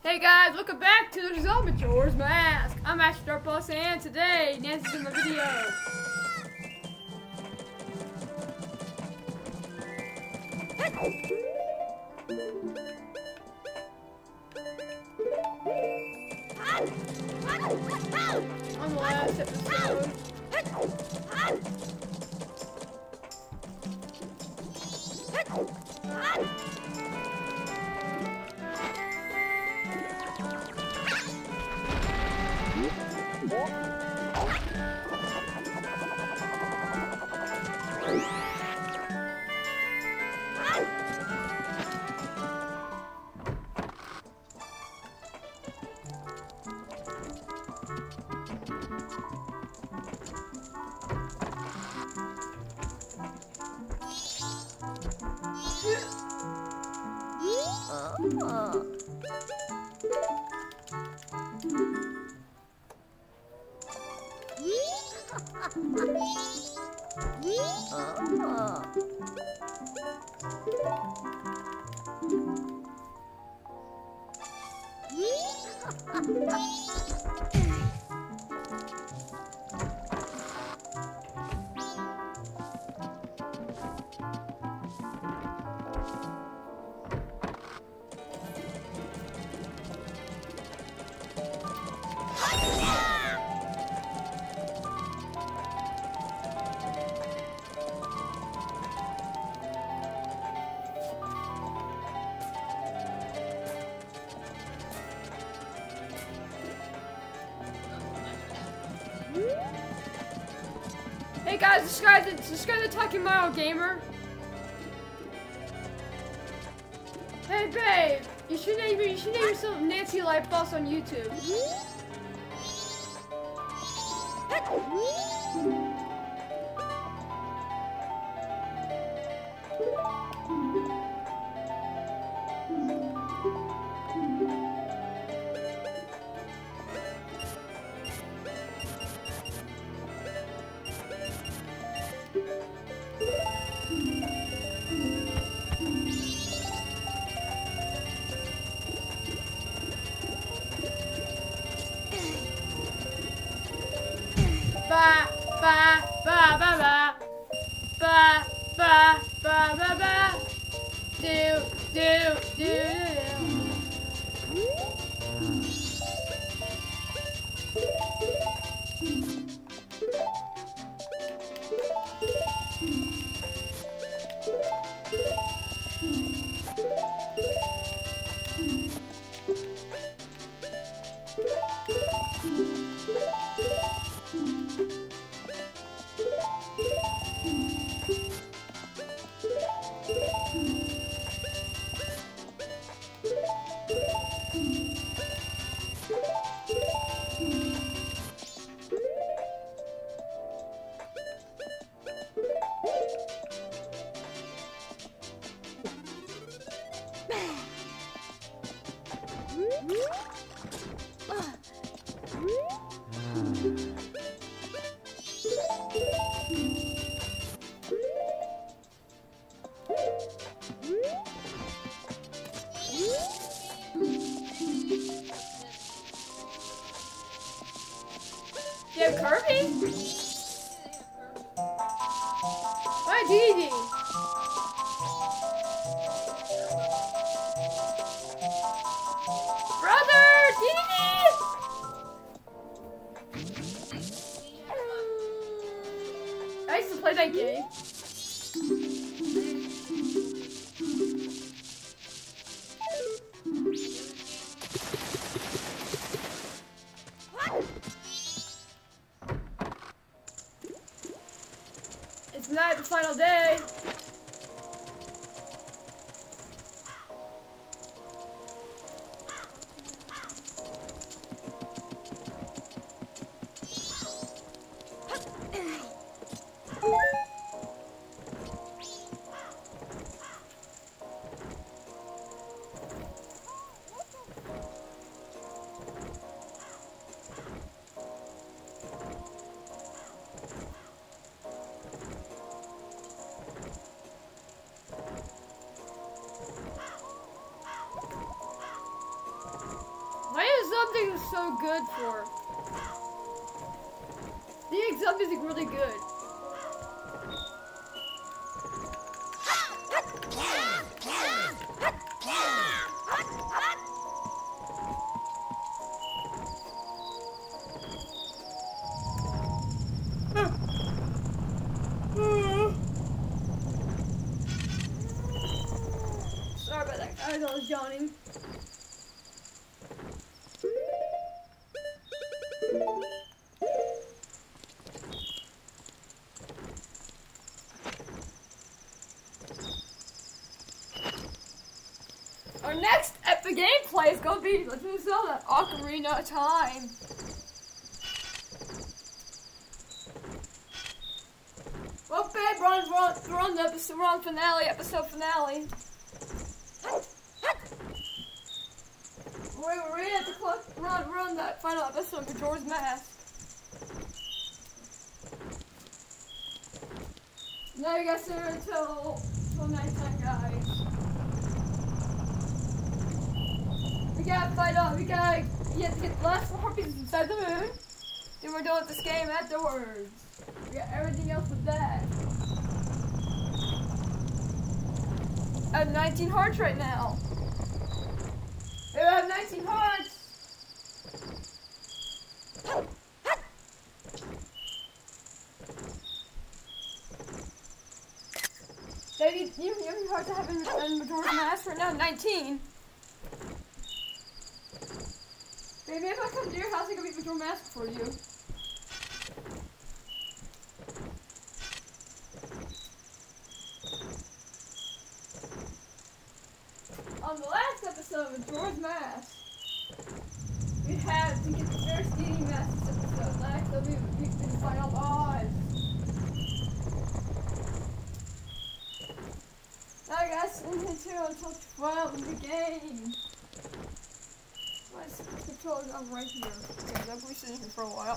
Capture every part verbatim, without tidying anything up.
Hey guys, welcome back to the Majora's Mask. I'm Master Dark Boss, and today Nancy's in the video. On the last episode. Oh. Hey guys, this guy's the, this guy's the Talking Mario Gamer. Hey babe, you should name you should name yourself Nancy Lightboss on YouTube. Ba ba ba ba ba ba ba ba ba ba do do do do. You have Kirby? Why Dee Dee? Brother, Dee Dee! I used to play that game. It's not the final day. so good for. The exam music really good. Sorry about that, guys. I was yawning. Our next epic gameplay is gonna be Legend of Zelda Ocarina of Time. Well, babe, we're on, we're on, we're on the episode, we're on finale, episode finale. We're, we're in at the clock, we're on, we're on that final episode of Majora's Mask. Now you guys are until, until nighttime, guys. We gotta fight on, we gotta, you have to get the last four pieces inside the moon. Then we're done with this game afterwards. We got everything else with that. I have nineteen hearts right now. I have nineteen hearts. Baby, you, you have any hearts I have in, in Majora's Mask right now? nineteen. Baby, if I come to your house, I can beat Majora's Mask for you. On the last episode of Majora's Mask, we had to get the first D D Mask this episode. Next, so we we can find out odds. Now, guys, in here too until twelve in the game. My controller's on right here. Okay, I'm gonna be sitting here for a while.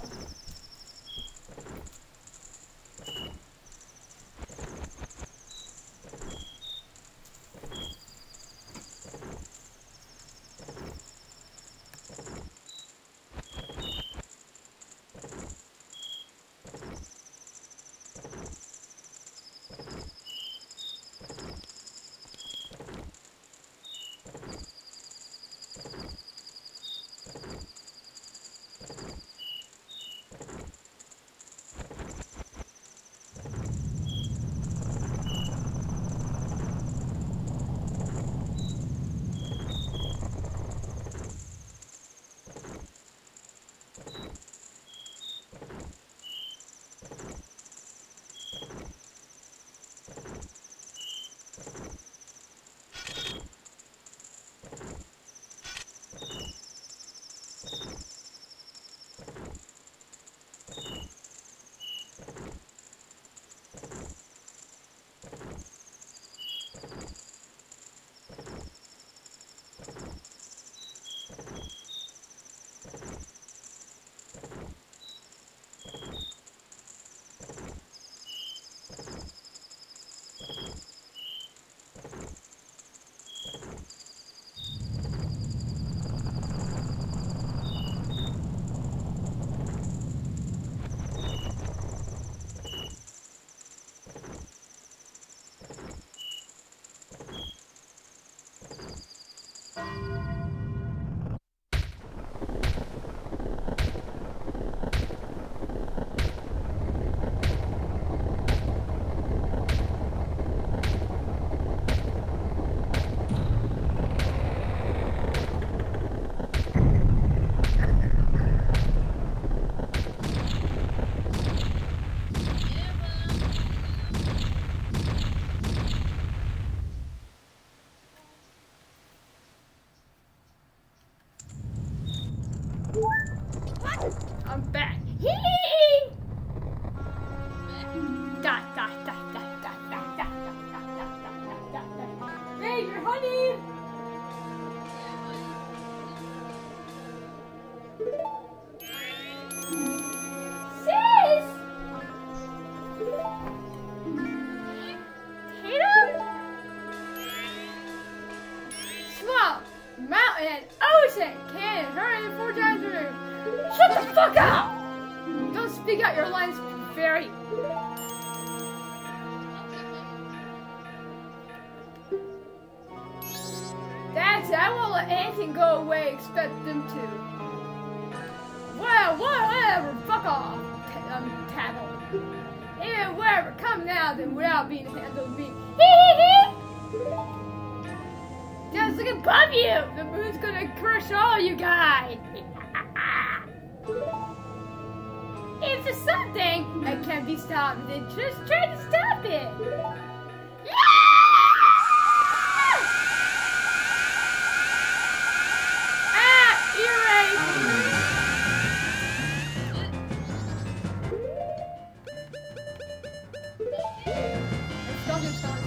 I'm back. Hee hee! Da da da da da da da da da da da da da. Hey, your honey! Sis! Tatum? Swamp, mountain, ocean, canyon, hurry, four times a day. Shut the fuck up! Don't speak out your lines, fairy. That's it. I won't let anything go away. Expect them to. Well, whatever. Fuck off. Um, tattle. Yeah, whatever. Come now, then, without being handled me. Just look above you. The moon's gonna crush all you guys. If there's something that can't be stopped, then just try to stop it. Ah, erase. Let's go get started.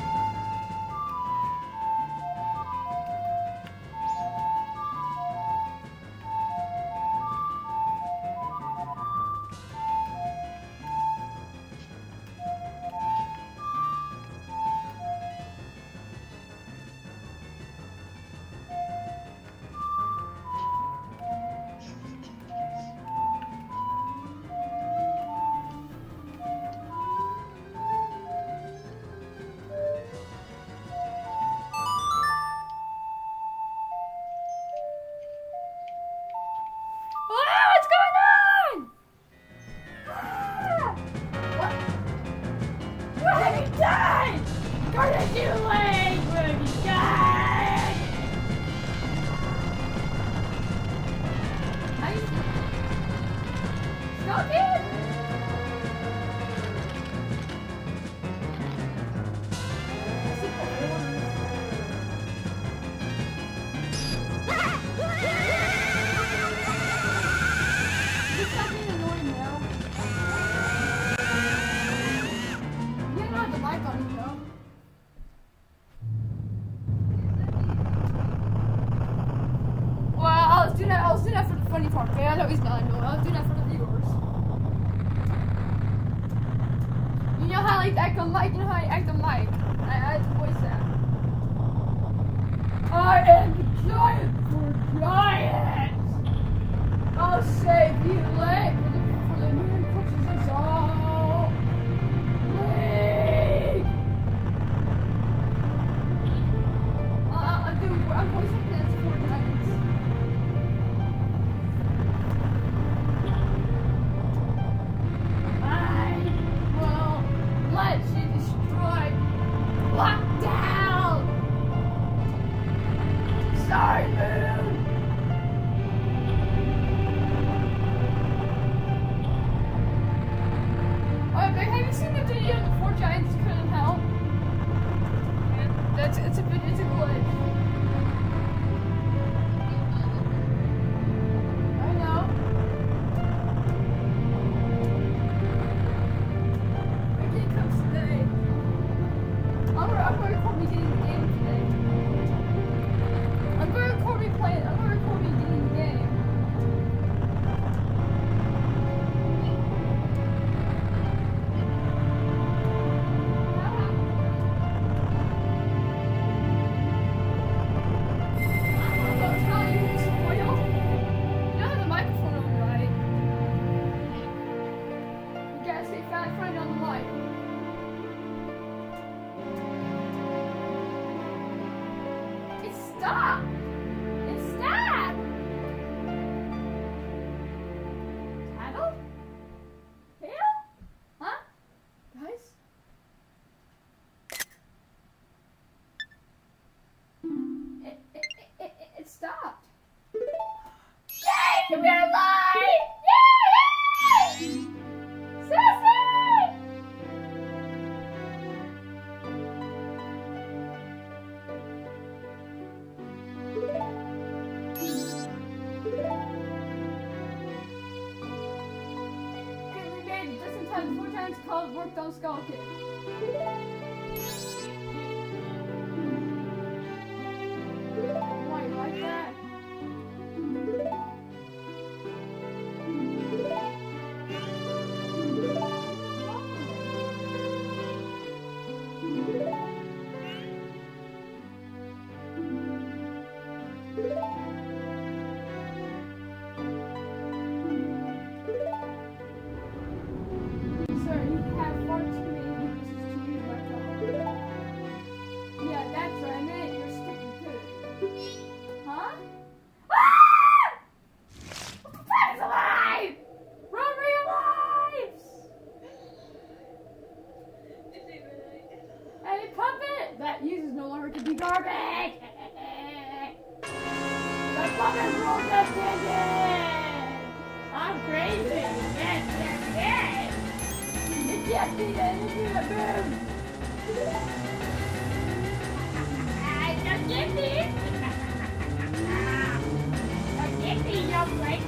Worked on Skull Kid. Why you like that? get me into the moon! Don't get me! Don't get me, young lady!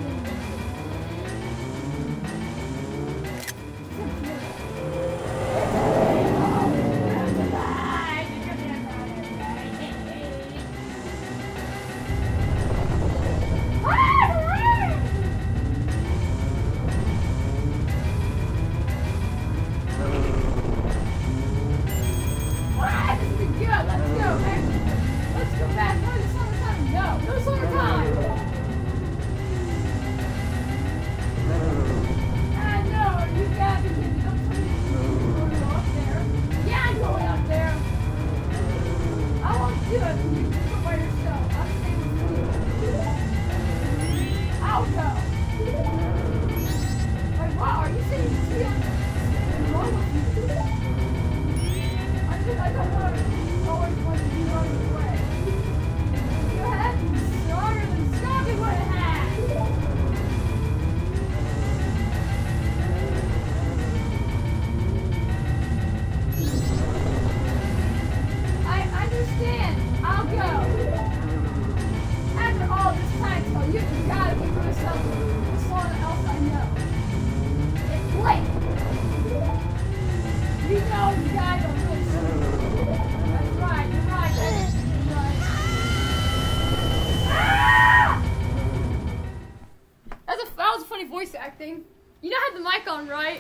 Voice acting. You don't have the mic on, right?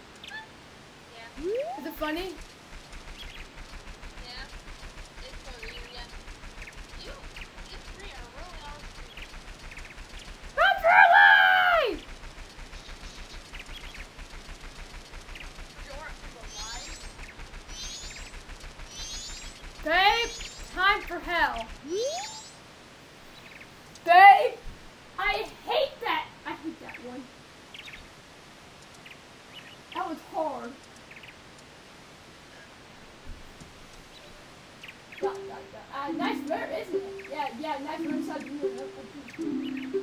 Yeah. Is it funny? Yeah. It's funny, yeah. You, you three are really awesome. Not Burley! You're alive. Babe, time for hell. Babe, I hate that. I hate that one. That was hard. Yeah, yeah, yeah. Uh, nice bird, isn't it? Yeah, yeah, nice bird inside the room.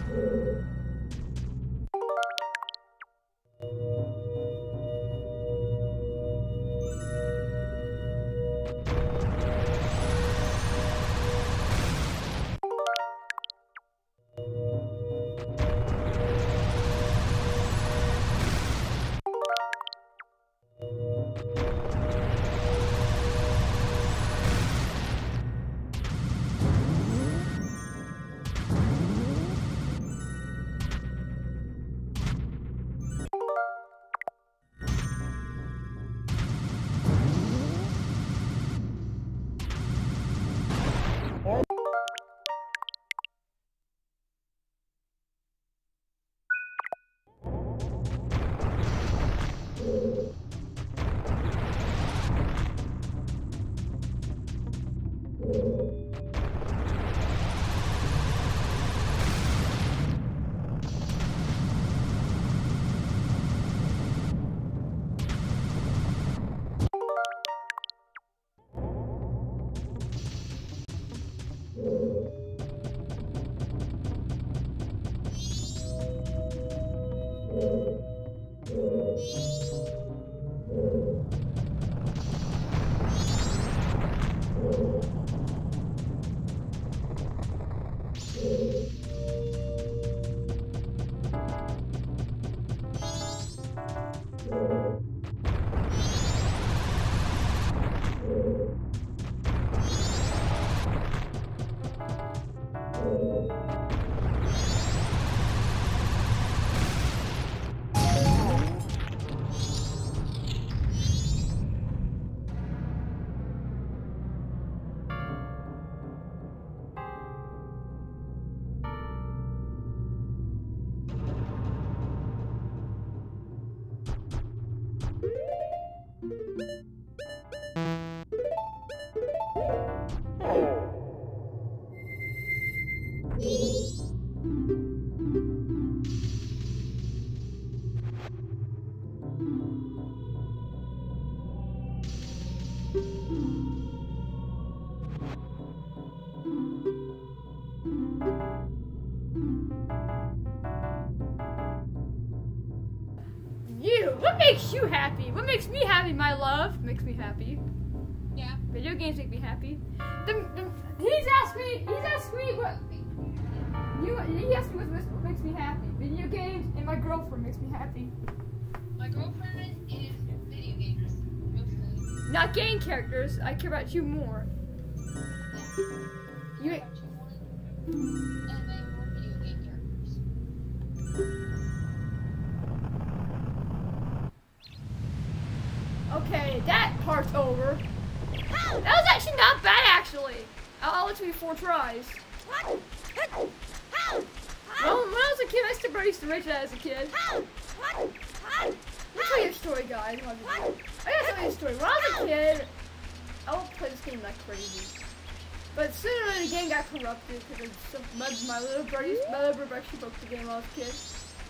You, what makes you happy? What makes me happy, my love? Makes me happy. Yeah. Video games make me happy. The, the, he's asked me, he's asked me what, you, he asked me what, what makes me happy. Video games and my girlfriend makes me happy. My girlfriend is video games, mostly. Not game characters, I care about you more. Yeah. You, I watch one anime or video game characters. okay, that part's over. That was actually not bad, actually. I'll, I'll let you four tries. Well, when I was a kid, I still I used to rage that as a kid. Let me tell you a story, guys. I gotta tell you a story. When I was a kid, I would play this game like crazy. But sooner the game got corrupted because some, my, my little buddies, my little brother actually broke the game when I was a kid.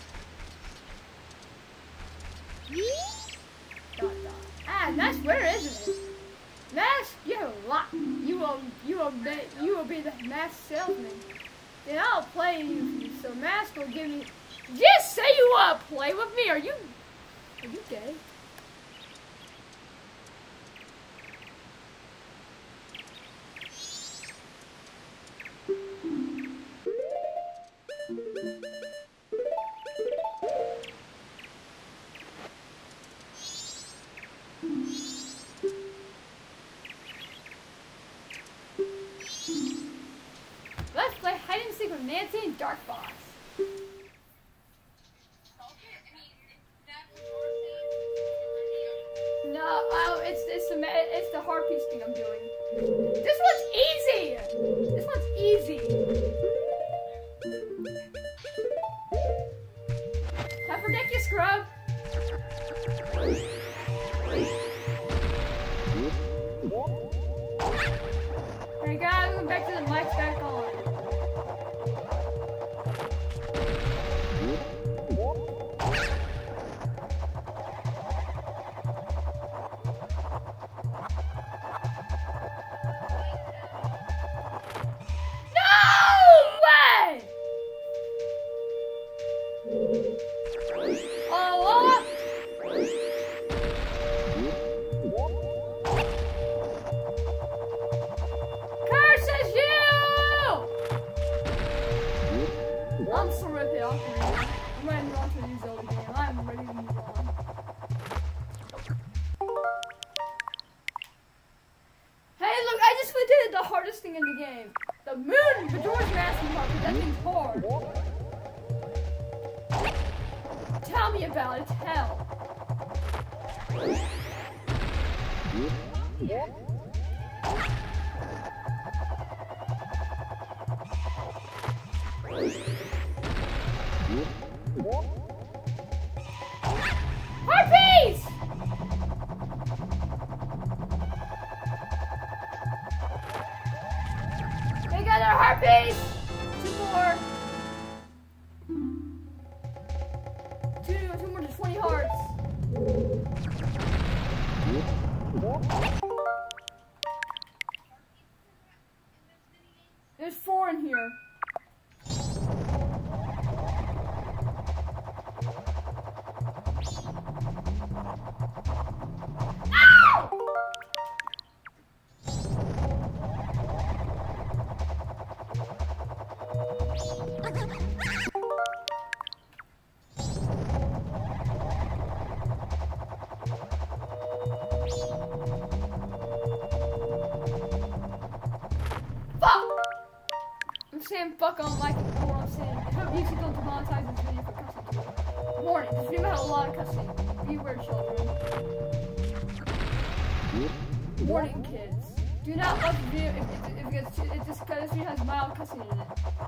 Dot, dot. Ah, nice winner, isn't it? Mass, you have a lot. You will, you will be, you will be the mass salesman. Then I'll play you. So Mask will give me. Just say you want to play with me. Are you? Are you gay? Let's play hide and seek with Nancy and Dark Boss. No, oh, it's it's the it's the hard piece thing I'm doing. This one's easy. This one's easy. Time for Dick, you scrub. Alright guys, we're back to the mics back on. No way! thing in the game. The moon Majora's Mask part, because that thing's hard. Tell me about it, hell. Harpies! They got their harpies! Two more. Two, two more to twenty hearts. There's four in here. Saying fuck on like what I'm saying. I hope YouTube don't demonetize this video for cussing. Warning, this video had a lot of cussing. Beware, children. Warning, kids. Do not watch the video if, if, if, if it's, it just because this video has mild cussing in it.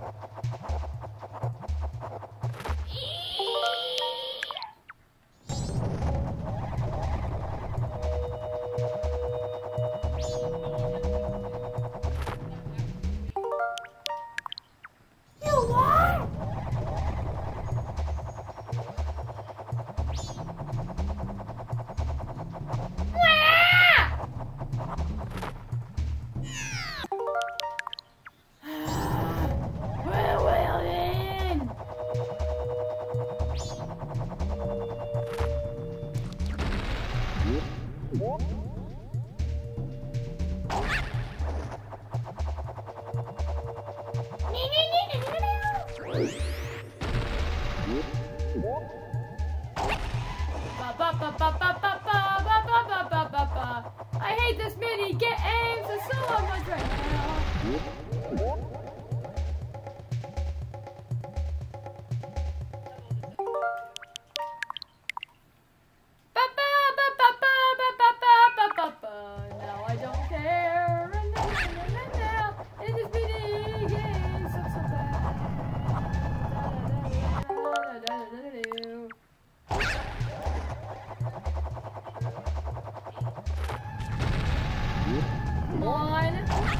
I hate this mini games. There's so much right now. Now I don't care. Now in this mini game, so so bad. Come on.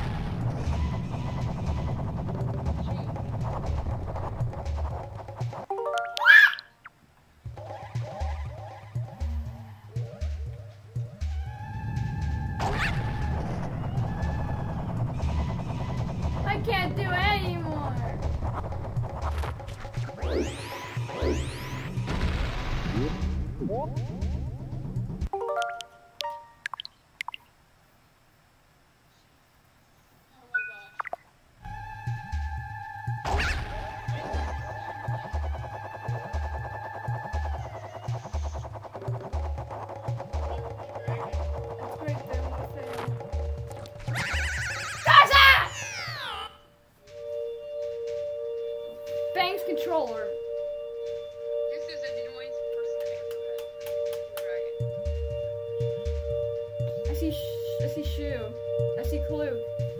I can't do it anymore. Bangs controller. This is a noise dragon. I see. Sh I see shoe. I see clue.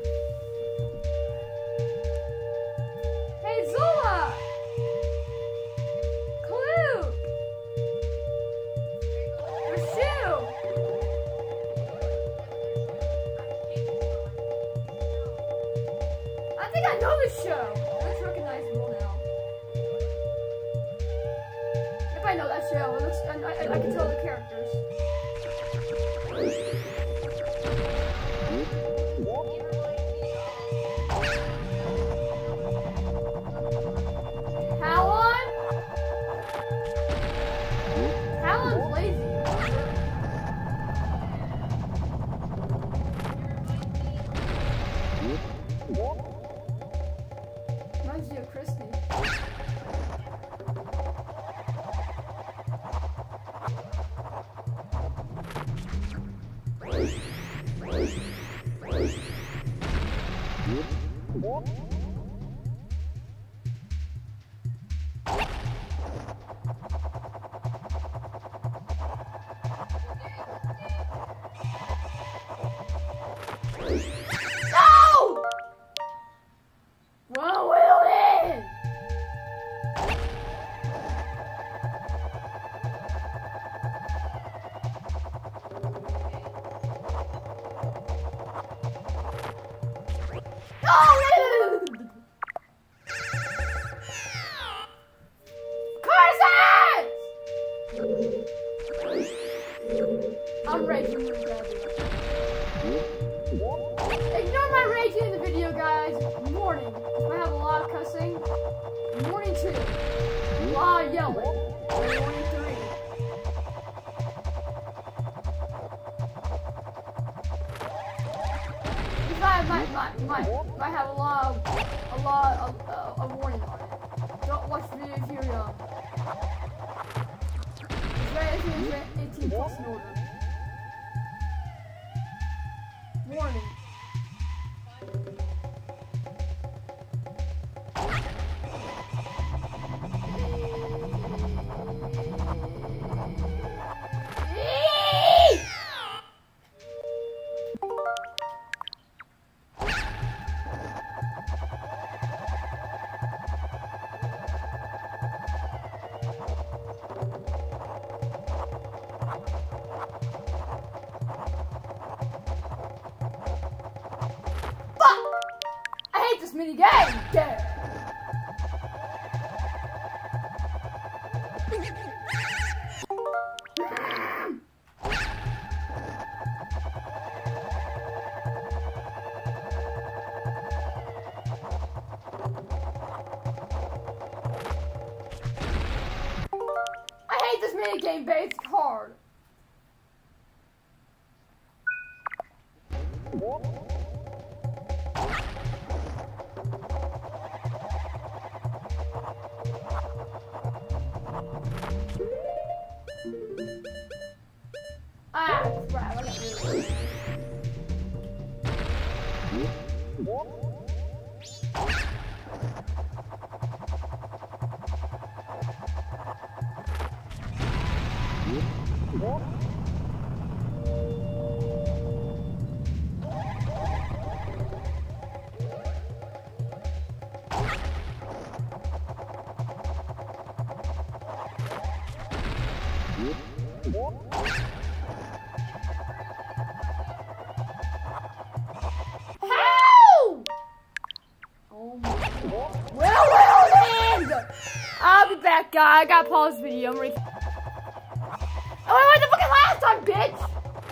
Hey Zula. Clue. There's shoe. I think I know this show. That's recognizable now. If I know that show, it looks, I, I, I can tell the characters. Talon? Talon's lazy. Reminds me of Christy. No! Well, will it? No! Curses! I'm raging really badly. Ignore my raging in the video, guys. Warning. If I have a lot of cussing. Warning two. A lot of yelling. Warning three. If I might, might, might, might have a lot of, a lot of, uh, a warning on it. Don't watch the video if you're young. It's rated eighteen plus in order. Warning. This mini game. Yeah. I hate this mini game, but it's hard. Ah, crap, I got really How? Oh my God. Well, well, then. I'll be back, guys. I gotta pause the video. I'm ready. Oh, I went the fucking last time, bitch.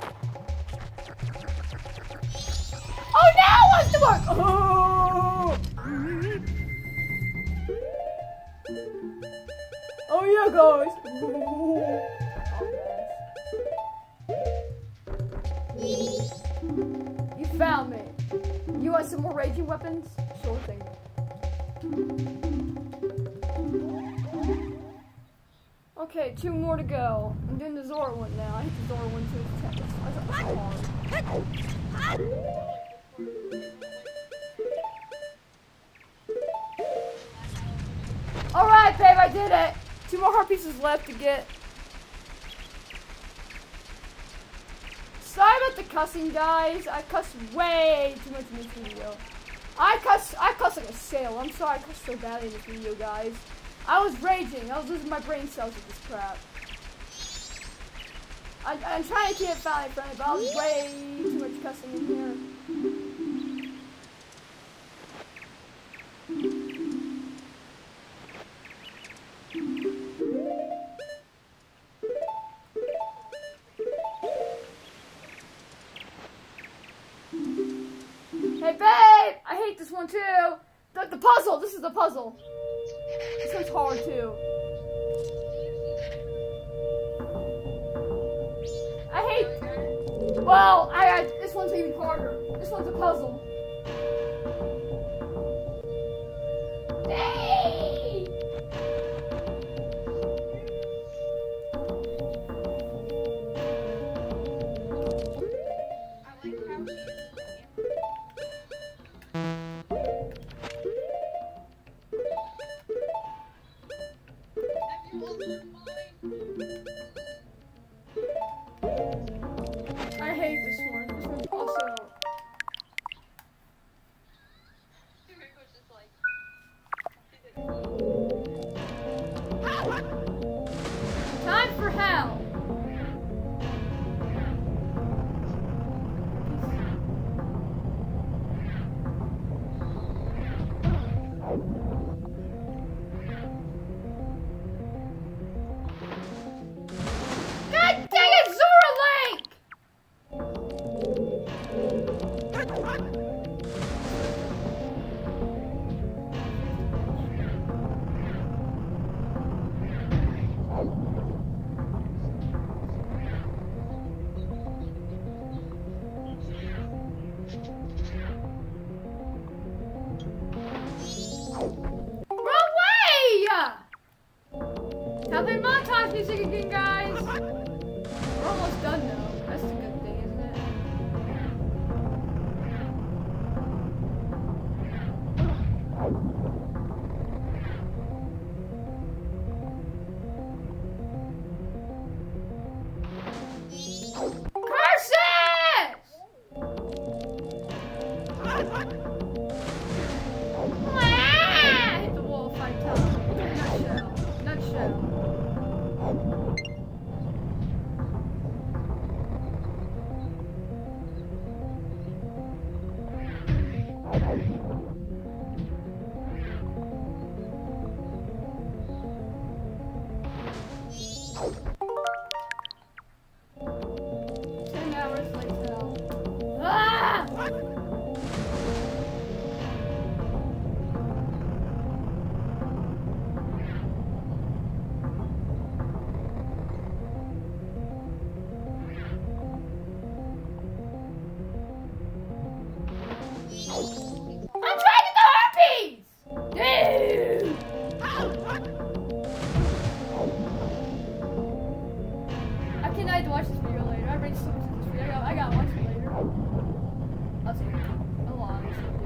Oh, now what's the work? Oh. Oh yeah, guys. You found me. You want some more raging weapons? Sure thing. Okay, two more to go. I'm doing the Zora one now. I hit the Zora one too. That's hard. Alright, babe, I did it. Two more heart pieces left to get. Sorry about the cussing, guys. I cuss way too much in this video. I cuss, I cuss like a sailor. I'm sorry I cuss so badly in this video, guys. I was raging. I was losing my brain cells with this crap. I, I'm trying to keep it family friendly, but I was way too much cussing in here. Hey babe, I hate this one too. The, the puzzle, this is the puzzle. This one's hard too. I hate, well, I, I this one's even harder. This one's a puzzle. Hey! I like how she is. Smash music again, guys. We're almost done though. That's the good thing, isn't it? Ten hours later. Ah! I'm trying to get herpes! Dude! I cannot watch this video later. I read so much of this video. I gotta, I gotta watch it later. I'll see you. A lot.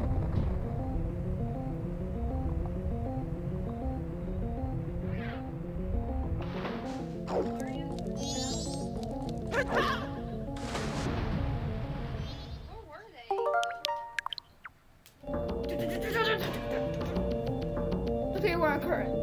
Where were they? Okay, we're on current.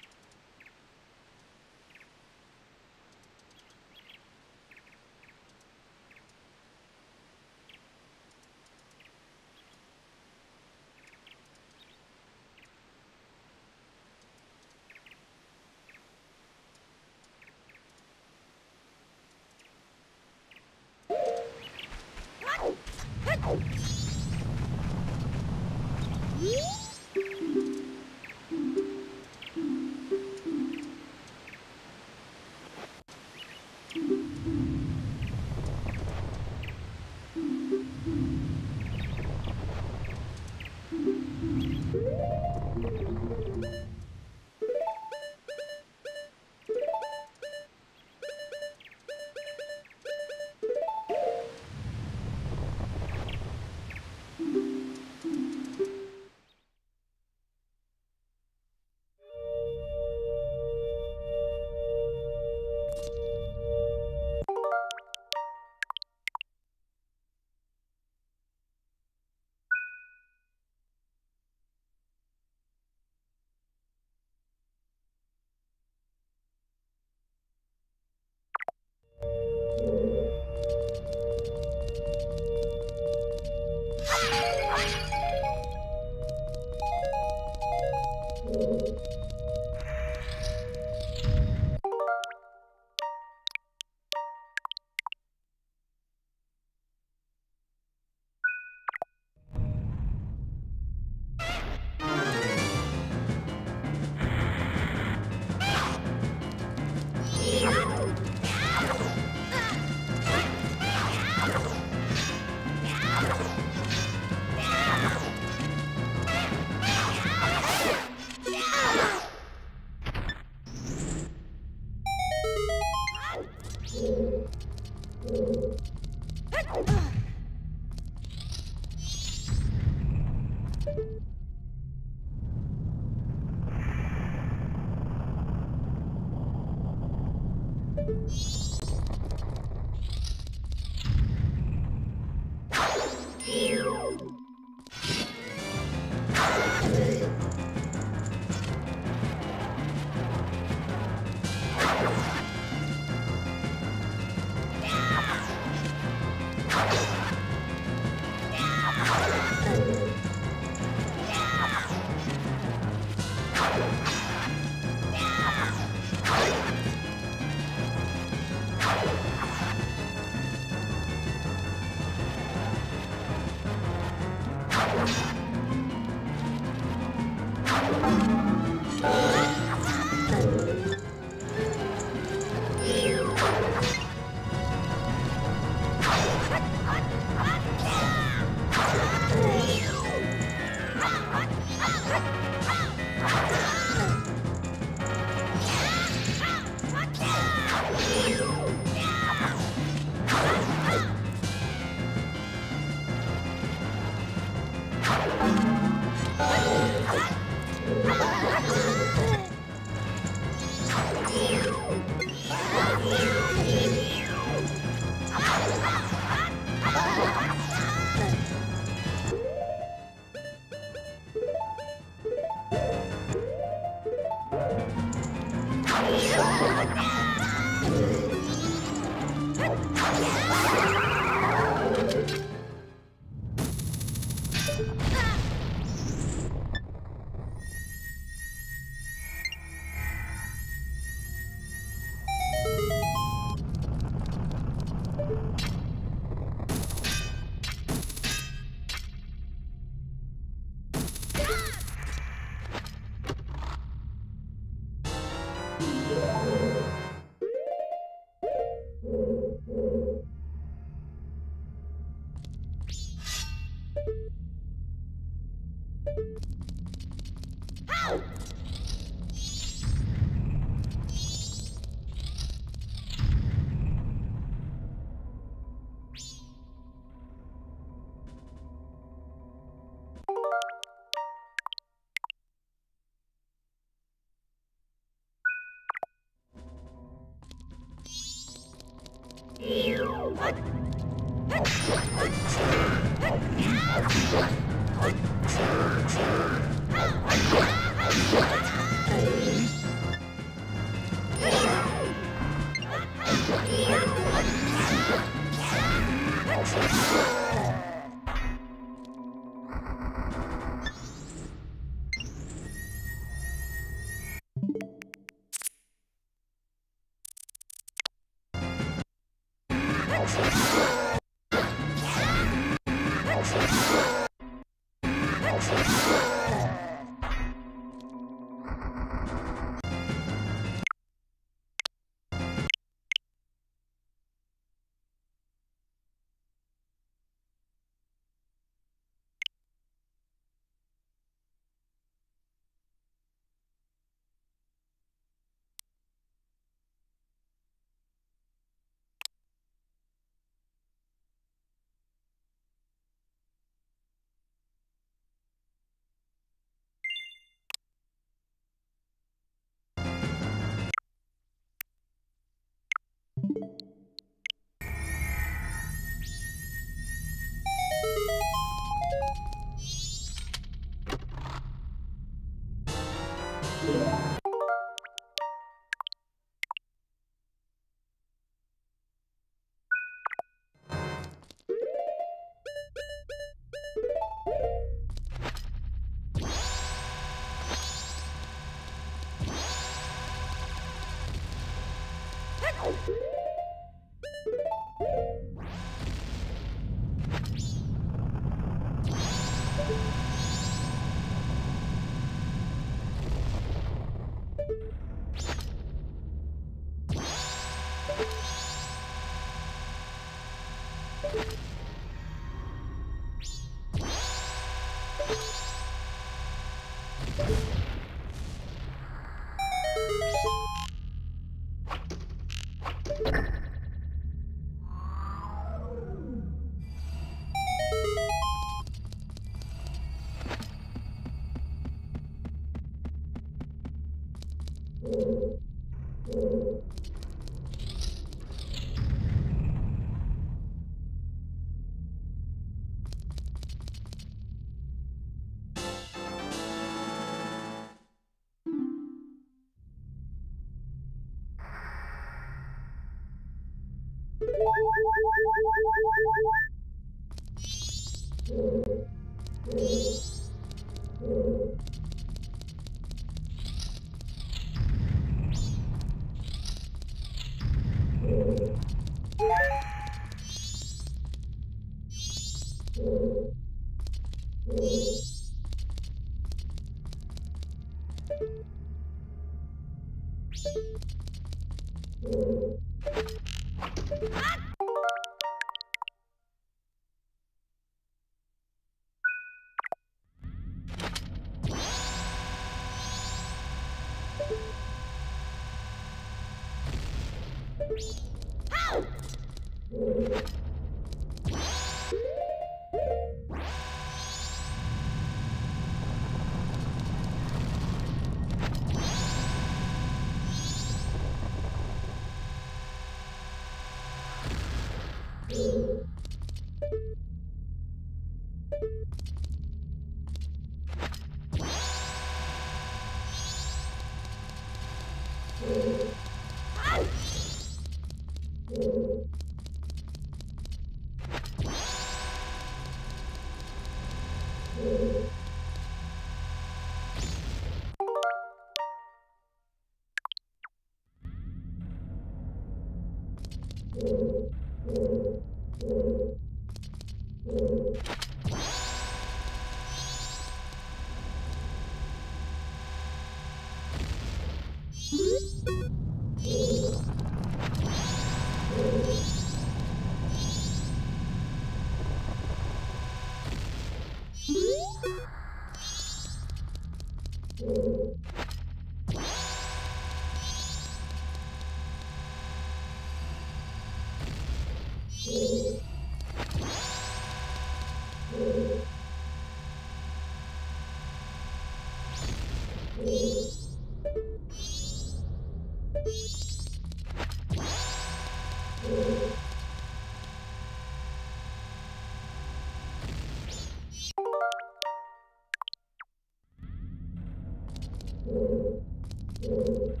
you